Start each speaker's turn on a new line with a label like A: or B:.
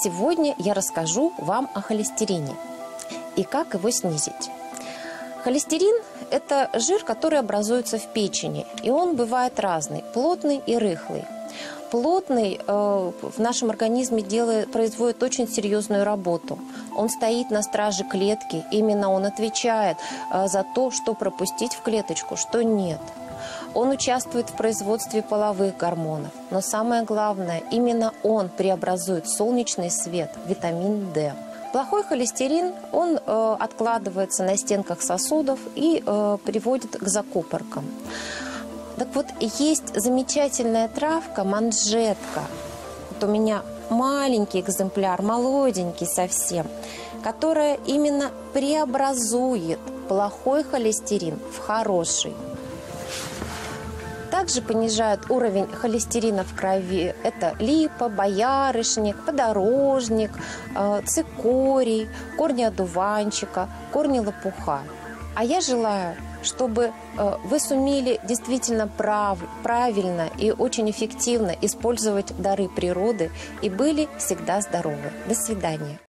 A: сегодня я расскажу вам о холестерине и как его снизить. Холестерин – это жир, который образуется в печени, и он бывает разный – плотный и рыхлый. Плотный в нашем организме производит очень серьезную работу. Он стоит на страже клетки, именно он отвечает за то, что пропустить в клеточку, что нет. Он участвует в производстве половых гормонов, но самое главное, именно он преобразует солнечный свет, витамин D. Плохой холестерин, он откладывается на стенках сосудов и приводит к закупоркам. Так вот, есть замечательная травка манжетка. Вот у меня маленький экземпляр, молоденький совсем, которая именно преобразует плохой холестерин в хороший. Также понижает уровень холестерина в крови. Это липа, боярышник, подорожник, цикорий, корни одуванчика, корни лопуха. А я желаю, чтобы вы сумели действительно правильно и очень эффективно использовать дары природы и были всегда здоровы. До свидания.